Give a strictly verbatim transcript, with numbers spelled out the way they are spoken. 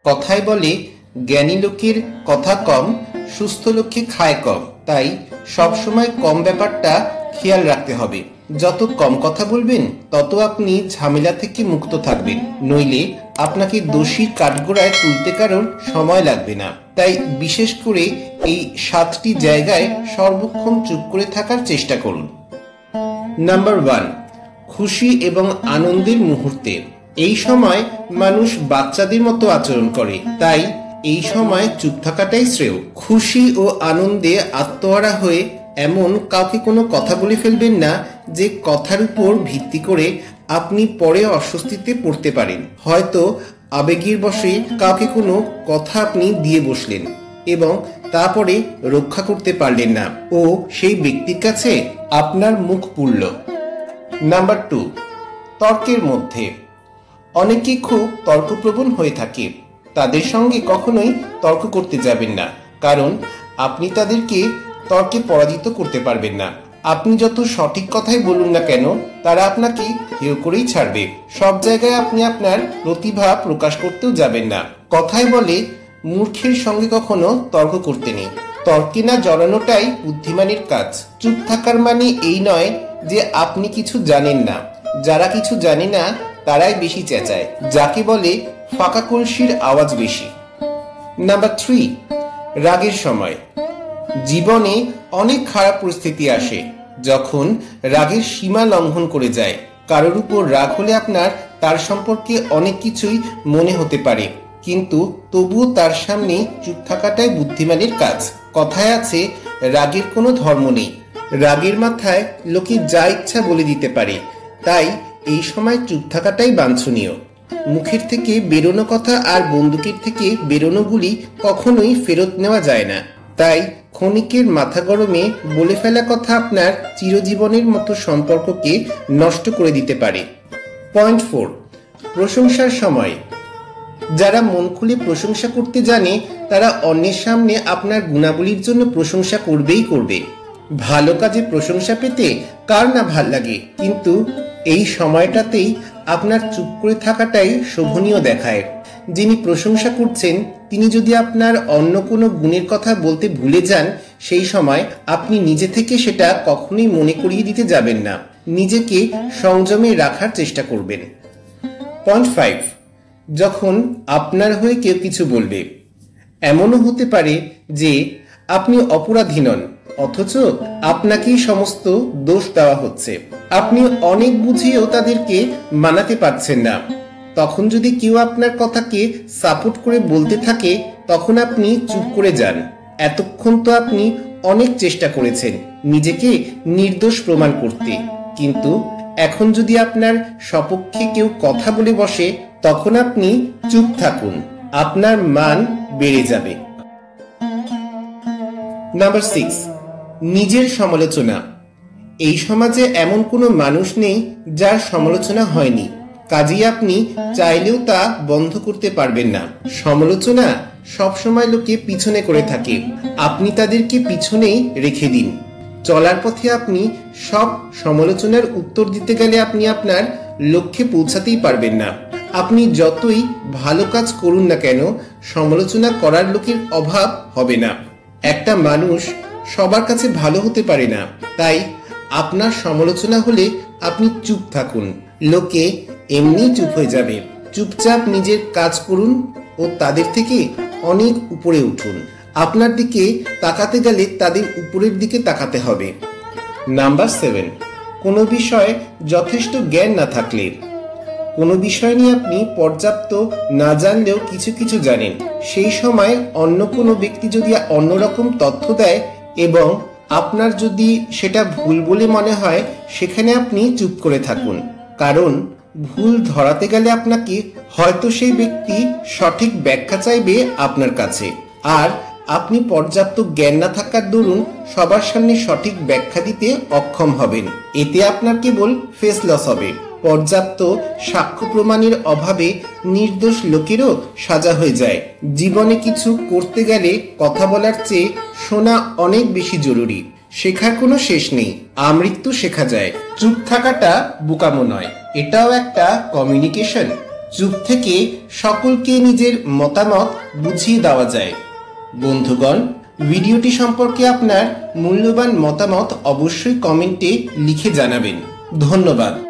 কথায় বলে জ্ঞানী লোকের কথা কম, সুস্থ লোকে খায় কম। তাই সবসময় কম ব্যাপারটা খেয়াল রাখতে হবে। যত কম কথা বলবেন তত আপনি ঝামেলা থেকে মুক্ত থাকবেন, নইলে আপনাকে দোষীর কাঠগড়ায় তুলতে কারোর সময় লাগবে না। তাই বিশেষ করে এই সাতটি জায়গায় সর্বক্ষণ চুপ করে থাকার চেষ্টা করুন। নাম্বার ওয়ান, খুশি এবং আনন্দের মুহূর্তে। এই সময় মানুষ বাচ্চাদের মতো আচরণ করে, তাই এই সময় চুপ থাকাটাই শ্রেয়। খুশি ও আনন্দে আত্মহারা হয়ে এমন কাউকে কোনো কথা বলে ফেলবেন না যে কথার উপর ভিত্তি করে আপনি পরে অস্বস্তিতে পড়তে পারেন। হয়তো আবেগের বশে কাউকে কোনো কথা আপনি দিয়ে বসলেন এবং তারপরে রক্ষা করতে পারলেন না ও সেই ব্যক্তির কাছে আপনার মুখ পুড়ল। নাম্বার টু, তর্কের মধ্যে। অনেকে খুব তর্কপ্রবণ হয়ে থাকে, তাদের সঙ্গে কখনোই তর্ক করতে যাবেন না, কারণ আপনি তাদেরকে তর্কে পরাজিত করতে পারবেন না। আপনি যত সঠিক কথাই বলুন না কেন, তারা আপনাকে হেয় করেই ছাড়বে। সব জায়গায় আপনি আপনার প্রতিভা প্রকাশ করতেও যাবেন না। কথায় বলে মূর্খের সঙ্গে কখনো তর্ক করতে নেই। তর্কে না জড়ানোটাই বুদ্ধিমানের কাজ। চুপ থাকার মানে এই নয় যে আপনি কিছু জানেন না। যারা কিছু জানে না তারাই বেশি চেঁচায়, যাকে বলে ফাঁকা কলসির আওয়াজ বেশি। নাম্বার থ্রি, রাগের সময়। জীবনে অনেক খারাপ পরিস্থিতি আসে যখন রাগের সীমা লঙ্ঘন করে যায়। কারোর উপর রাগ হলে আপনার তার সম্পর্কে অনেক কিছুই মনে হতে পারে, কিন্তু তবুও তার সামনে চুপ থাকাটাই বুদ্ধিমানের কাজ। কথায় আছে, রাগের কোনো ধর্ম নেই। রাগের মাথায় লোকে যা ইচ্ছা বলে দিতে পারে, তাই এই সময় চুপ থাকাটাই বাঞ্ছনীয়। মুখের থেকে বেরোনো কথা আর বন্দুকের থেকে বেরোনো গুলি কখনোই ফেরত নেওয়া যায় না। তাই ক্ষণিকের মাথা গরমে বলে ফেলা কথা আপনার চিরজীবনের মতো সম্পর্ককে নষ্ট করে দিতে পারে। পয়েন্ট ফোর, প্রশংসার সময়। যারা মন খুলে প্রশংসা করতে জানে তারা অন্যের সামনে আপনার গুণাবলীর জন্য প্রশংসা করবেই করবে। ভালো কাজে প্রশংসা পেতে কার না ভাল লাগে, কিন্তু এই সময়টাতেই আপনার চুপ করে থাকাটাই শোভনীয় দেখায়। যিনি প্রশংসা করছেন তিনি যদি আপনার অন্য কোনো গুণের কথা বলতে ভুলে যান, সেই সময় আপনি নিজে থেকে সেটা কখনোই মনে করিয়ে দিতে যাবেন না। নিজেকে সংযমে রাখার চেষ্টা করবেন। পয়েন্ট ফাইভ, যখন আপনার হয়ে কেউ কিছু বলবে। এমনও হতে পারে যে আপনি অপরাধী নন, অথচ আপনাকেই সমস্ত দোষ দেওয়া হচ্ছে। আপনি অনেক বুঝিয়েও তাদেরকে মানাতে পারছেন না। তখন যদি কেউ আপনার কথাকে সাপোর্ট করে বলতে থাকে, তখন আপনি চুপ করে যান। এতক্ষণ তো আপনি অনেক চেষ্টা করেছেন নিজেকে নির্দোষ প্রমাণ করতে, কিন্তু এখন যদি আপনার সপক্ষে কেউ কথা বলে বসে, তখন আপনি চুপ থাকুন, আপনার মান বেড়ে যাবে। নাম্বার সিক্স, নিজের সমালোচনা। এই সমাজে এমন কোনো মানুষ নেই যার সমালোচনা হয়নি, কাজেই আপনি চাইলেও তা বন্ধ করতে পারবেন না। সমালোচনা সবসময় লোকে পিছনে করে থাকে, আপনি তাদেরকে পিছনেই রেখে দিন। চলার পথে আপনি সব সমালোচনার উত্তর দিতে গেলে আপনি আপনার লক্ষ্যে পৌঁছাতেই পারবেন না। আপনি যতই ভালো কাজ করুন না কেন, সমালোচনা করার লোকের অভাব হবে না। একটা মানুষ সবার কাছে ভালো হতে পারে না, তাই আপনার সমালোচনা হলে আপনি চুপ থাকুন, লোকে এমনি চুপ হয়ে যাবে। চুপচাপ নিজের কাজ করুন ও তাদের থেকে অনেক উপরে উঠুন। আপনার দিকে তাকাতে গেলে তাদের উপরের দিকে তাকাতে হবে। নাম্বার সেভেন, কোনো বিষয়ে যথেষ্ট জ্ঞান না থাকলে। কোনো বিষয় নিয়ে আপনি পর্যাপ্ত না জানলেও কিছু কিছু জানেন, সেই সময় অন্য কোনো ব্যক্তি যদি অন্যরকম তথ্য দেয় এবং আপনার যদি সেটা ভুল বলে মনে হয়, সেখানে আপনি চুপ করে থাকুন, কারণ ভুল ধরাতে গেলে আপনাকে হয়তো সেই ব্যক্তি সঠিক ব্যাখ্যা চাইবে আপনার কাছে, আর আপনি পর্যাপ্ত জ্ঞান না থাকার দরুন সবার সামনে সঠিক ব্যাখ্যা দিতে অক্ষম হবেন। এতে আপনার কেবল ফেস লস হবে। পর্যাপ্ত সাক্ষ্য প্রমাণের অভাবে নির্দোষ লোকেরও সাজা হয়ে যায়। জীবনে কিছু করতে গেলে কথা বলার চেয়ে শোনা অনেক বেশি জরুরি। শেখার কোনো শেষ নেই, আমৃত্যু শেখা যায়। চুপ থাকাটা বোকামো নয়, এটাও একটা কমিউনিকেশন। চুপ থেকে সকলকে নিজের মতামত বুঝিয়ে দেওয়া যায়। বন্ধুগণ, ভিডিওটি সম্পর্কে আপনার মূল্যবান মতামত অবশ্যই কমেন্টে লিখে জানাবেন। ধন্যবাদ।